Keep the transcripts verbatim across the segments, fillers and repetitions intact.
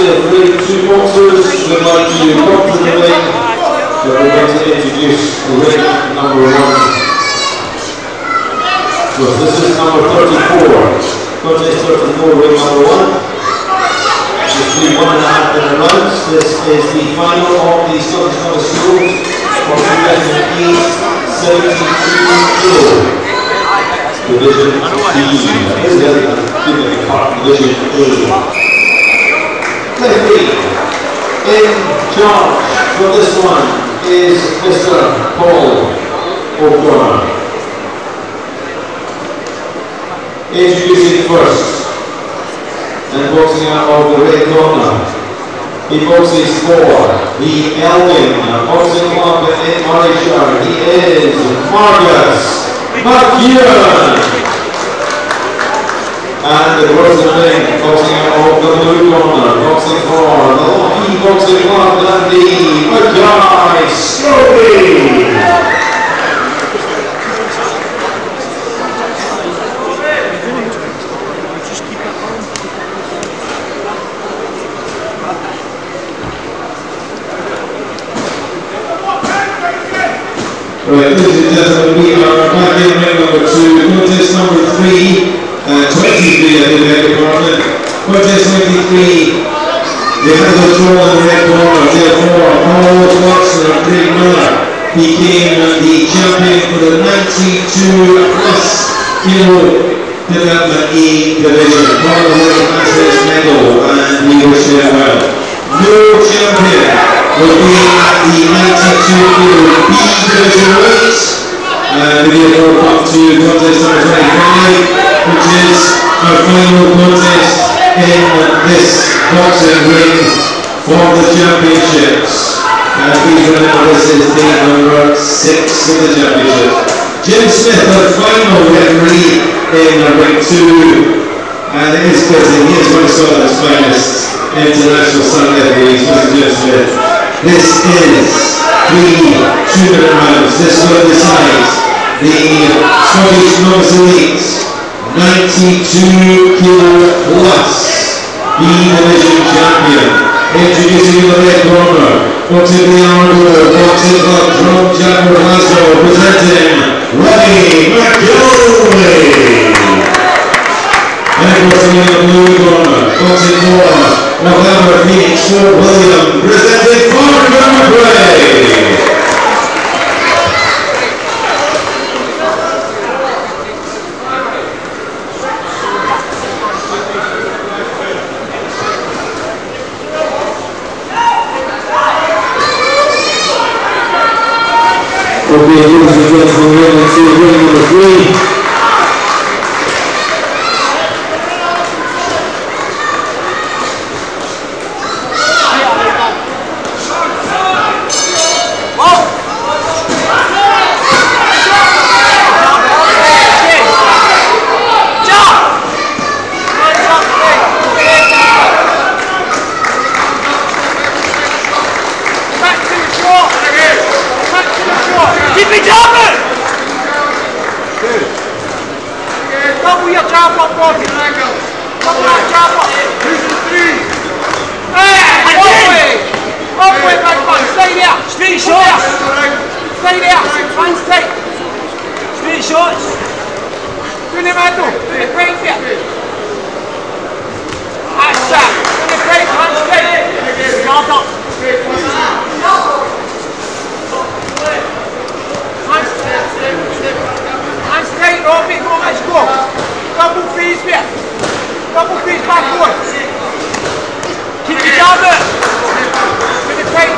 of grade two boxers would like to come to the ring. So we're going to introduce ring number one. So this is number thirty-four. Contest thirty-four, ring number one. This will be one and a half minute rounds. This is the final of the Scottish Novice Schools for two thousand eight, seventy-two kilo. Division B. This is the part Division A. Referee in charge for this one is Mister Paul O'Connor. Introducing first, and boxing out of the red corner, he boxes for the Elgin Boxing Club in Lochaber. He is Marcus McKelvie. And the person thing, boxing out of the blue corner, boxing for the Lochaber Boxing Club and the Farquhar Macrae. Right, ladies and gentlemen, we are back in ring number two, contest number three, uh, twenty-three, I did beg your pardon. Contest twenty-three, the Argo draw in the red corner, therefore, Paul Watson and Craig Miller became the champion for the ninety-two plus kilo development E division. Paul will pass his medal and we wish him well. No champion will be at the ninety-two kilo B division weight. And we will go up to contest number twenty-five, which is our final contest in this boxing ring for the championships. And please remember this is the number six of the championship. Jim Smith, the final referee in ring two. And it is busy, he is one of Scotland's finest international sun referees, Mister Jim Smith. This is the two-minute rounds. This will decide the Scottish Novice Elite ninety-two kilo plus B division champion. Introducing the red corner, boxing the Argo Boxing Club from Lochaber, Glasgow, presenting Robbie McKelvie. And boxing in the blue corner, boxing for Lochaber, Phoenix, Fort William, presenting Farquhar Macrae. Okay, ladies and gentlemen, we're going to see ring number three. Keep it jumping! Good. Double your jump up, Bobby. Double your jump up. Two to three. Hey, one way. One way, big man. Stay there. Straight shots. Stay there. Hands tight. Straight shots. Do the middle. Do the break there. That's that. Do the break. Hands tight. Guard up. Hands tight, Robbie, go, let's go. Double freeze there. Double freeze backward. Keep your jab there. With the tight.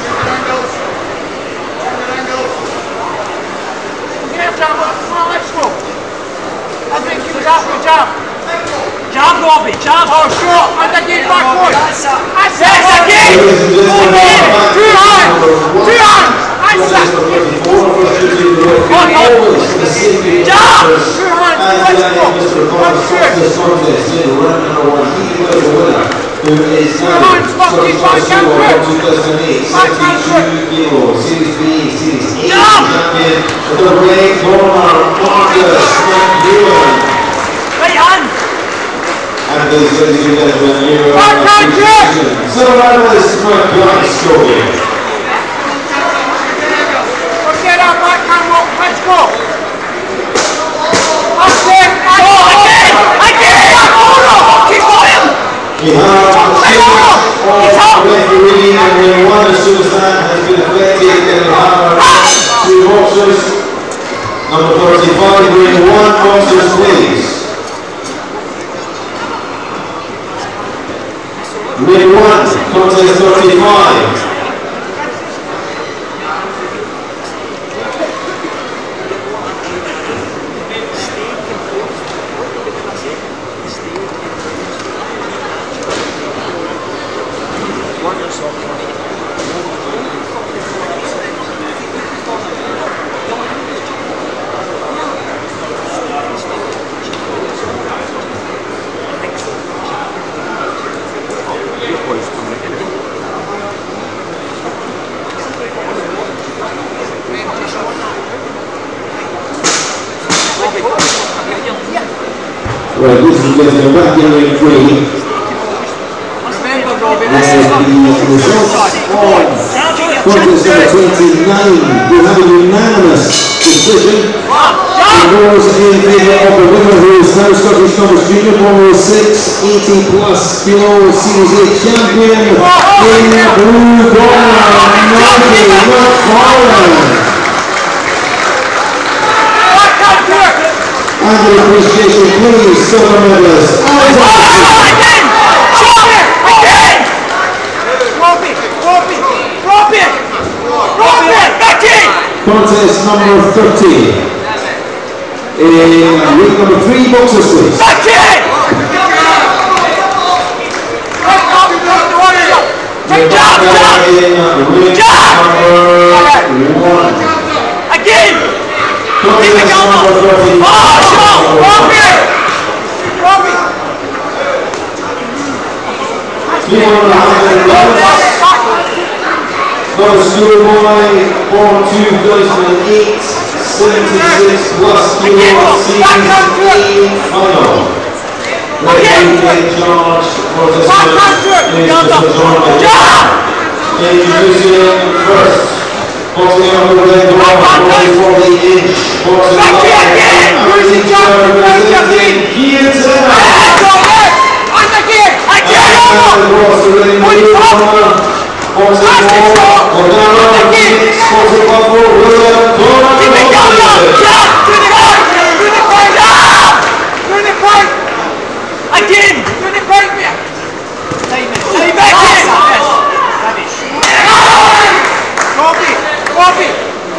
Here, jab, come on, let's go. I think you jab, good jab. Jab, Robbie, jab. Oh, short. And again, backward. That's it. Yes, again. Two hands. Two hands. That's it. Jump! Two hands, let's go! One, two! Two hands, Bucky, back and through! Back and through! Jump! The red corner, Marcus McKelvie. Right hand! And these ladies and gentlemen, here are back and through! stroking. Get up, I can walk, let's go! That's it! Go, again! Again! Keep going! We have a change of referee, and when one Susan has been affected, and we have two boxers. Number thirty-five, bring one boxers, please. Ring one, contest thirty-five. Right, this is getting a back in ring three. Remember, Robbie, And the results on contest number twenty-nine, we have a unanimous decision. It goes in favour of the winner, who is now Scottish Novice Junior, one oh six, eighty plus below Series A champion in the blue corner, Robbie McKelvie. And the appreciation, please, silver medalist. Again! Again! Again! Robbie! Robbie! Robbie! Robbie! Back in! Contest number thirty. In week number three, boxers, please. Back in! Take jab! Jab! Jab! Again! Keep it going! Oh, shot! Robbie! Robbie! Scottish schoolboy, born two thousand eight, seventy-six plus kilo, season eight final. Referee in charge for this match is Mister Jordan. Introducing first. Boxing on the red one, forty inch, boxing on the representing here tonight. And again, again, And boxing in the blue corner, boxing for Lochaber, boxing for William Corner. keep it going, jab, to the point, to the point, jab, to the point. Again, to the point, yeah. Stay back in. Robbie, Robbie.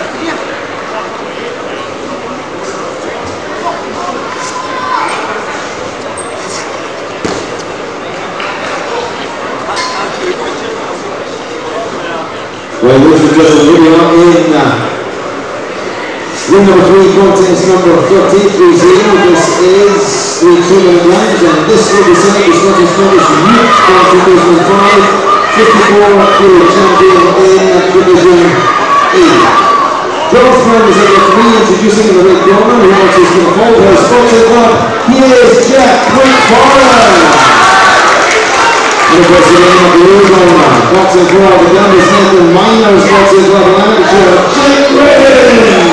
Well, ladies and gentlemen, we are in uh, ring number three, contest number thirty-three zero. This is the tournament round, and this will be sent to Scottish Novice Youth for two thousand five, fifty-four kilo champion in Division A. George Brown is number three, introducing in the red corner, who wants his to hold her spotted up. Here's Jack Farquhar. And of course, the name of the blue corner, boxing for the Dundas Head and Miners, boxing for the amateur, Jack Brown.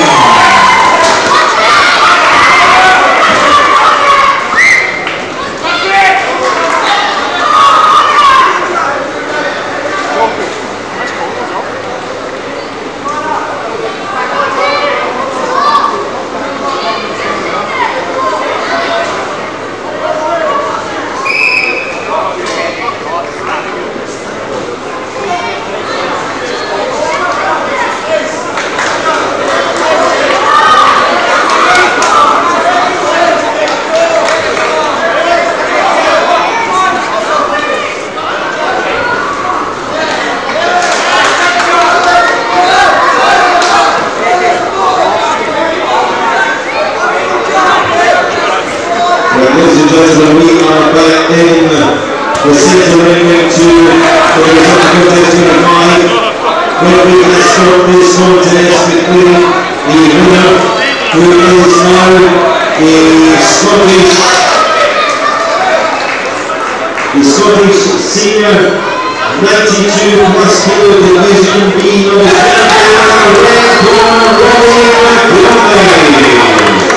Ladies and gentlemen, we are back in the centre ring to the contest number five, where we can start this contest between the winner, who is now the Scottish, the Scottish senior ninety-two plus kilo division B North Carolina, red corner, Robbie McKelvie.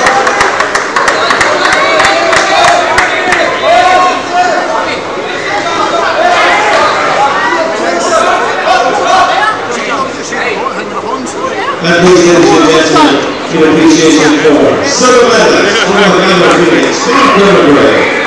And ladies and gentlemen, in appreciation for Southern Leather, Farquhar Macrae, Farquhar Macrae.